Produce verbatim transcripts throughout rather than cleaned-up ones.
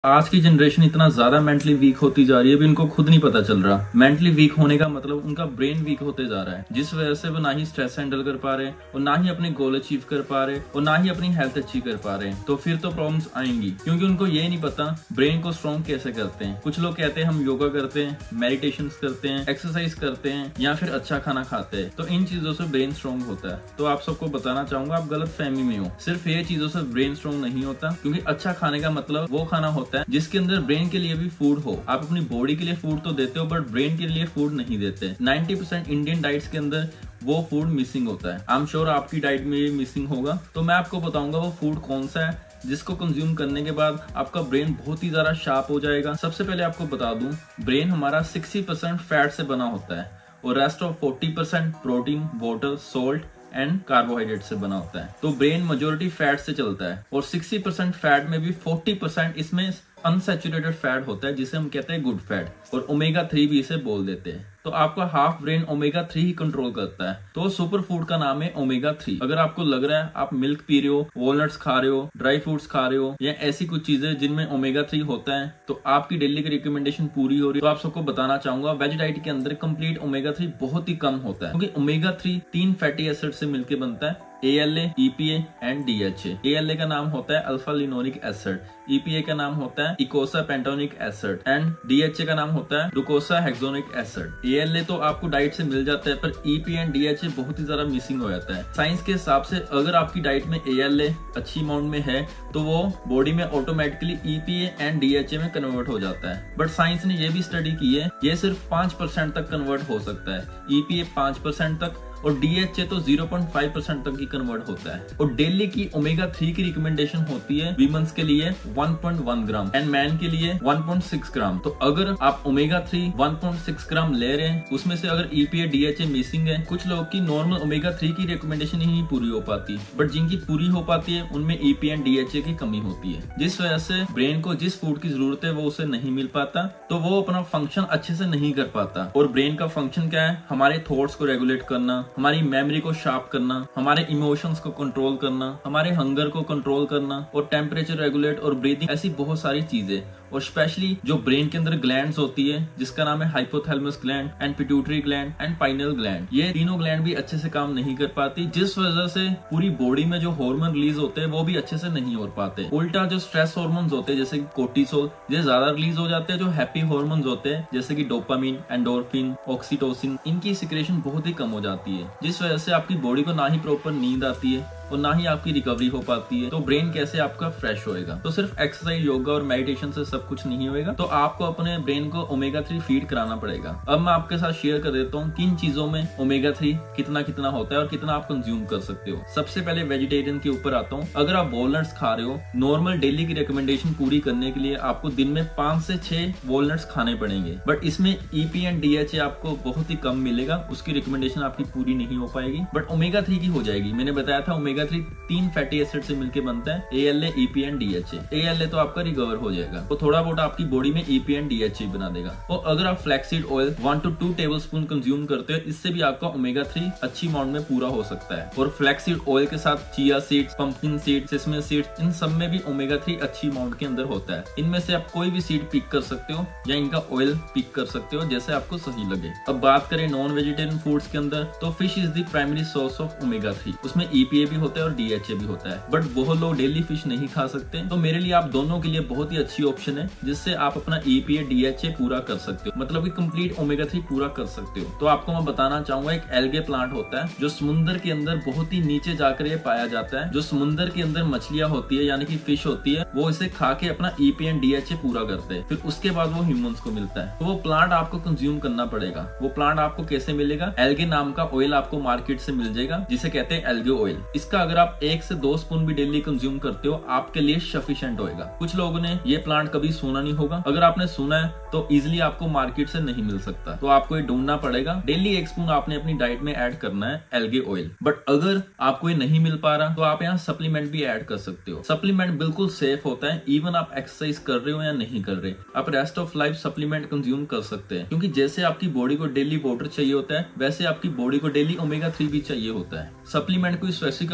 आज की जनरेशन इतना ज्यादा मेंटली वीक होती जा रही है, अभी इनको खुद नहीं पता चल रहा। मेंटली वीक होने का मतलब उनका ब्रेन वीक होते जा रहा है, जिस वजह से वो ना ही स्ट्रेस हैंडल कर पा रहे और ना ही अपने गोल अचीव कर पा रहे और ना ही अपनी हेल्थ अच्छी कर पा रहे। तो फिर तो प्रॉब्लम्स आएंगी, क्योंकि उनको ये नहीं पता ब्रेन को स्ट्रॉन्ग कैसे करते हैं। कुछ लोग कहते हैं हम योगा करते हैं, मेडिटेशन करते हैं, एक्सरसाइज करते हैं या फिर अच्छा खाना खाते हैं, तो इन चीजों से ब्रेन स्ट्रॉन्ग होता है। तो आप सबको बताना चाहूंगा, आप गलत फहमी में हो। सिर्फ ये चीजों से ब्रेन स्ट्रॉन्ग नहीं होता, क्योंकि अच्छा खाने का मतलब वो खाना होता है जिसके अंदर ब्रेन के लिए भी फूड हो। आप अपनी बॉडी के लिए फूड तो देते हो, बट ब्रेन के लिए फूड नहीं देते। नब्बे परसेंट इंडियन डाइट्स के अंदर वो फूड मिसिंग होता है। आई एम श्योर आपकी डाइट में भी मिसिंग होगा। तो मैं आपको बताऊंगा वो फूड कौन सा है जिसको कंज्यूम करने के बाद आपका ब्रेन बहुत ही ज्यादा शार्प हो जाएगा। सबसे पहले आपको बता दूं, ब्रेन हमारा साठ परसेंट फैट से बना होता है और रेस्ट ऑफ चालीस percent protein, water, salt and carbohydrate से बना होता है। तो ब्रेन मेजोरिटी फैट से चलता है और साठ परसेंट फैट में भी चालीस परसेंट इसमें अनसैचुरेटेड फैट होता है, जिसे हम कहते हैं गुड फैट, और ओमेगा थ्री भी इसे बोल देते हैं। तो आपका हाफ ब्रेन ओमेगा थ्री ही कंट्रोल करता है। तो सुपर फूड का नाम है ओमेगा थ्री। अगर आपको लग रहा है आप मिल्क पी रहे हो, वॉलनट्स खा रहे हो, ड्राई फ्रूट्स खा रहे हो या ऐसी कुछ चीजें जिनमें ओमेगा थ्री होता है, तो आपकी डेली की रिकमेंडेशन पूरी हो रही है। तो आप सबको बताना चाहूंगा, वेज डाइट के अंदर कंप्लीट ओमेगा थ्री बहुत ही कम होता है, क्योंकि ओमेगा थ्री तीन फैटी एसिड से मिलकर बनता है, A L A, E P A and D H A. A L A का नाम होता है alpha linoleic acid, E P A का नाम होता है eicosapentaenoic acid and D H A का नाम होता है ग्लूकोसा हेक्सोनिक एसिड। ए एल ए तो आपको डाइट से मिल जाता है, पर E P A and D H A बहुत ही ज्यादा मिसिंग हो जाता है। साइंस के हिसाब से अगर आपकी डाइट में ए एल ए अच्छी अमाउंट में है तो वो बॉडी में automatically E P A and D H A में कन्वर्ट हो जाता है। बट साइंस ने ये भी स्टडी की है, ये सिर्फ पांच परसेंट तक कन्वर्ट हो सकता है, ई पी ए पांच परसेंट तक और डी एच ए तो ज़ीरो पॉइंट फाइव परसेंट तक ही कन्वर्ट होता है। और डेली की ओमेगा थ्री की रिकमेंडेशन होती है वीमेंस के लिए one point one gram and man के लिए वन पॉइंट सिक्स ग्राम। तो अगर आप omega three one point six gram ले रहे हैं, उसमें से अगर E P A, D H A missing है, कुछ लोग की नॉर्मल ओमेगा थ्री की रिकमेंडेशन ही नहीं पूरी हो पाती, बट जिनकी पूरी हो पाती है उनमें E P A and D H A की कमी होती है, जिस वजह से ब्रेन को जिस फूड की जरूरत है वो उसे नहीं मिल पाता, तो वो अपना फंक्शन अच्छे से नहीं कर पाता। और ब्रेन का फंक्शन क्या है? हमारे थॉट्स को रेगुलेट करना, हमारी मेमोरी को शार्प करना, हमारे इमोशंस को कंट्रोल करना, हमारे हंगर को कंट्रोल करना और टेम्परेचर रेगुलेट और ब्रीदिंग, ऐसी बहुत सारी चीजें। और स्पेशली जो ब्रेन के अंदर ग्लैंड्स होती है, जिसका नाम है hypothalamus gland and pituitary gland and pineal gland, ये तीनों ग्लैंड भी अच्छे से काम नहीं कर पाती, जिस वजह से पूरी बॉडी में जो हार्मोन रिलीज होते हैं वो भी अच्छे से नहीं हो पाते। उल्टा जो स्ट्रेस हार्मोन्स होते हैं जैसे कि कोर्टिसोल, ये ज्यादा रिलीज हो जाते हैं। जो हैप्पी हार्मोन्स होते हैं जैसे कि डोपामिन, एंडोर्फिन, ऑक्सीटोसिन, इनकी सिक्रेशन बहुत ही कम हो जाती है, जिस वजह से आपकी बॉडी को ना ही प्रॉपर नींद आती है और ना ही आपकी रिकवरी हो पाती है। तो ब्रेन कैसे आपका फ्रेश होएगा? तो सिर्फ एक्सरसाइज, योगा और मेडिटेशन से सब कुछ नहीं होएगा, तो आपको अपने ब्रेन को ओमेगा थ्री फीड कराना पड़ेगा। अब मैं आपके साथ शेयर कर देता हूँ किन चीजों में ओमेगा थ्री कितना कितना होता है और कितना आप कंज्यूम कर सकते हो। सबसे पहले वेजिटेरियन के ऊपर आता हूँ। अगर आप वॉलनट्स खा रहे हो, नॉर्मल डेली की रिकमेंडेशन पूरी करने के लिए आपको दिन में पांच से छह वॉलनट्स खाने पड़ेंगे, बट इसमें E P and D H A आपको बहुत ही कम मिलेगा, उसकी रिकमेंडेशन आपकी पूरी नहीं हो पाएगी, बट ओमेगा थ्री की हो जाएगी। मैंने बताया था ओमेगा थ्री तीन फैटी एसिड से मिलकर बनता है, A L A, E P A and D H A. A L A तो आपका रिकवर हो जाएगा, तो थोड़ा बहुत आपकी बॉडी में E P A and D H A बना देगा। और अगर आप flaxseed oil one two two tablespoon consume करते हो, इससे भी आपका ओमेगा थ्री अच्छी अमाउंट में पूरा हो सकता है। और फ्लैक्सीड ऑयल के साथ chia seeds, pumpkin seeds, sesame seeds, इन सब में भी ओमेगा थ्री अच्छी अमाउंट के अंदर होता है। इनमें से आप कोई भी सीड पिक कर सकते हो या इनका ऑयल पिक कर सकते हो, जैसे आपको सही लगे। अब बात करें नॉन वेजिटेरियन फूड्स के अंदर, तो fish is the primary source of omega three. उसमें ई पी ए भी होता है और डी एच ए भी होता है, बट बहुत लोग डेली फिश नहीं खा सकते, तो मेरे लिए आप दोनों के लिए बहुत ही अच्छी ऑप्शन है, जिससे आप अपना E P A, D H A पूरा कर सकते हो, मतलब कि कंप्लीट ओमेगा थ्री पूरा कर सकते हो। तो आपको मैं बताना चाहूंगा, एक एल्गे प्लांट होता है जो समुद्र के अंदर बहुत ही नीचे जाकर ये पाया जाता है। जो समुद्र के अंदर मछलियां होती है यानी कि फिश होती है, वो इसे खा के अपना E P and D H A पूरा करते हैं, फिर उसके बाद वो ह्यूमंस को मिलता है। तो वो प्लांट आपको कंज्यूम करना पड़ेगा। वो प्लांट आपको कैसे मिलेगा? एल्गे नाम का ऑयल आपको मार्केट से मिल जाएगा, जिसे कहते हैं एल्गे ऑयल। इसका अगर आप एक से दो स्पून भी डेली कंज्यूम करते हो, आपके लिए सफिशिएंट होएगा। कुछ लोगों ने ये प्लांट कभी सुना नहीं होगा, अगर आपने सुना है तो इजिली आपको मार्केट से नहीं मिल सकता, तो आपको ये ढूंढना पड़ेगा। डेली एक स्पून आपने अपनी डाइट में ऐड करना है एल्गे ऑयल। बट अगर आपको ये नहीं मिल पा रहा तो आप यहाँ सप्लीमेंट भी ऐड कर सकते हो। सप्लीमेंट बिल्कुल सेफ होता है, इवन आप एक्सरसाइज कर रहे हो या नहीं कर रहे, आप rest of life supplement consume कर सकते हैं, क्योंकि जैसे आपकी बॉडी को डेली वाटर चाहिए होता है, वैसे आपकी बॉडी को डेली ओमेगा थ्री भी चाहिए होता है। सप्लीमेंट कोई स्पेसिफिक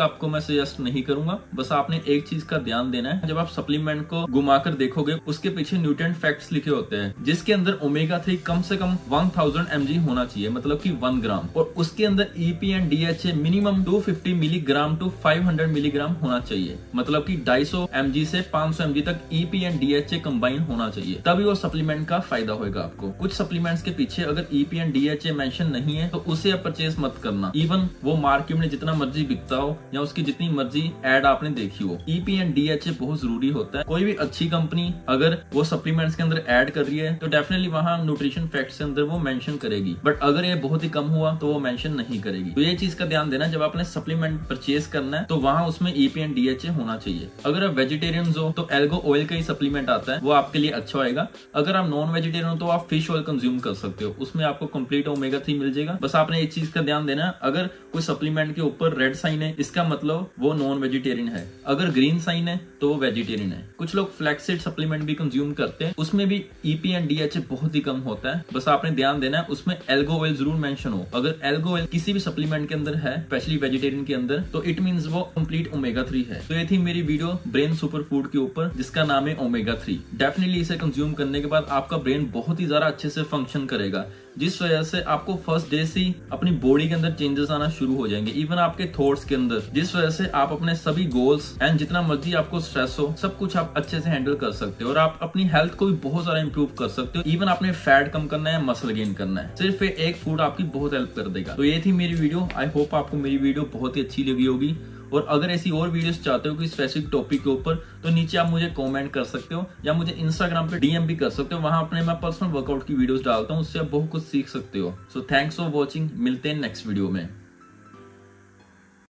आपको मैं सजेस्ट नहीं करूंगा। बस आपने एक चीज का ध्यान देना है, जब आप सप्लीमेंट को घुमाकर देखोगे उसके पीछे न्यूट्रिएंट फैक्ट्स लिखे होते हैं, जिसके अंदर ओमेगा थ्री कम से कम वन थाउजेंड एम जी होना चाहिए, मतलब कि वन ग्राम, और उसके अंदर E P and D H A minimum two fifty milligram to five hundred milligram होना चाहिए, मतलब कि टू हंड्रेड एम जी से फाइव हंड्रेड एम जी तक E P and D H A combine होना चाहिए, तभी वो सप्लीमेंट का फायदा होगा आपको। कुछ सप्लीमेंट्स के पीछे अगर E P and D H A mention नहीं है तो उसे आप परचेज मत करना, इवन वो मार्केट में जितना मर्जी बिकता हो या उसकी जितनी मर्जी एड आपने देखी हो। E P and D H A बहुत जरूरी होता है। कोई भी अच्छी कंपनी अगर वो सप्लीमेंट्स के अंदर ऐड कर रही है तो डेफिनेटली वहां न्यूट्रिशन फैक्ट्स के अंदर वो मेंशन करेगी, बट अगर ये बहुत ही कम हुआ तो वो मेंशन नहीं करेगी। तो ये चीज का ध्यान देना, जब आपने सप्लीमेंट परचेज करना है तो वहां उसमें E P and D H A होना चाहिए। अगर आप वेजिटेरियन हो तो एल्गो ऑयल का ही सप्लीमेंट आता है, वो आपके लिए अच्छा होगा। अगर आप नॉन वेजिटेरियन हो तो आप फिश ऑयल कंज्यूम कर सकते हो, उसमें आपको कंप्लीट ओमेगा थ्री मिल जाएगा। बस आपने एक चीज का ध्यान देना, अगर कोई सप्लीमेंट के ऊपर रेड साइन है इसका मतलब वो नॉन वेजिटेरियन है, अगर ग्रीन साइन है तो वो वेजिटेरियन है। कुछ लोग फ्लैक्सीड सप्लीमेंट भी कंज्यूम करते हैं, उसमें भी E P and D H A बहुत ही कम होता है। बस आपने ध्यान देना है उसमें एल्गो ऑयल जरूर मेंशन हो। अगर एल्गो ऑयल किसी भी सप्लीमेंट के अंदर है, स्पेशली वेजिटेरियन के अंदर, तो इट मींस वो कंप्लीट ओमेगा थ्री है। तो ये थी मेरी वीडियो ब्रेन सुपर फूड के ऊपर, जिसका नाम है ओमेगा थ्री। डेफिनेटली इसे कंज्यूम करने के बाद आपका ब्रेन बहुत ही ज्यादा अच्छे से फंक्शन करेगा, जिस वजह से आपको फर्स्ट डे से अपनी बॉडी के अंदर चेंजेस आना शुरू हो जाएंगे, इवन आपके थॉट्स के अंदर, जिस वजह से आप अपने सभी गोल्स एंड जितना मर्जी आपको स्ट्रेस हो सब कुछ आप अच्छे से हैंडल कर सकते हो, और आप अपनी हेल्थ को भी बहुत सारा इंप्रूव कर सकते हो। इवन आपने फैट कम करना है, मसल गेन करना है, सिर्फ एक फूड आपकी बहुत हेल्प कर देगा। तो ये थी मेरी वीडियो। आई होप आपको मेरी वीडियो बहुत ही अच्छी लगी होगी, और अगर ऐसी और वीडियोस चाहते हो कि स्पेसिफिक टॉपिक के ऊपर, तो नीचे आप मुझे कमेंट कर सकते हो या मुझे इंस्टाग्राम पे डी एम भी कर सकते हो। वहां अपने मैं पर्सनल वर्कआउट की वीडियोस डालता हूं, उससे आप बहुत कुछ सीख सकते हो। सो थैंक्स फॉर वॉचिंग, मिलते हैं नेक्स्ट वीडियो में।